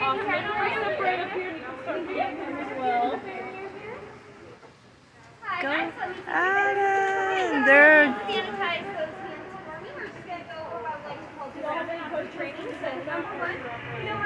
Separate up here and you can start feeding them as well. Go, Adam. They're Sanitize those hands for me. We're just going to go about like Do you have any coach training? number one.